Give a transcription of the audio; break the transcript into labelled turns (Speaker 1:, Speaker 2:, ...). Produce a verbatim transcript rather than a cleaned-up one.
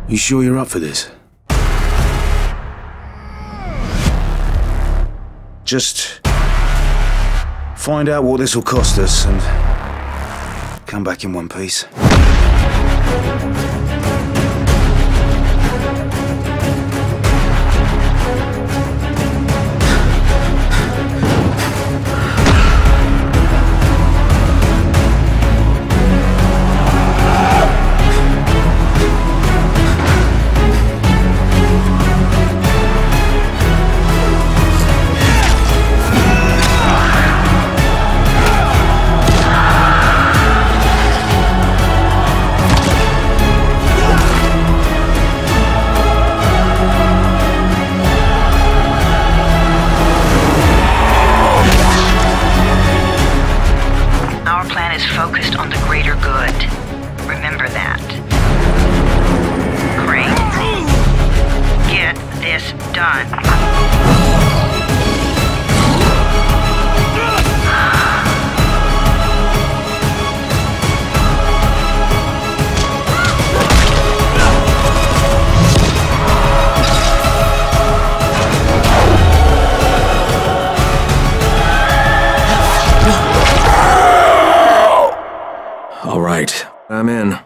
Speaker 1: You sure you're up for this? Just find out what this will cost us and come back in one piece.
Speaker 2: Focused on the greater good. Remember that. Crane, get this done.
Speaker 3: All right, I'm in.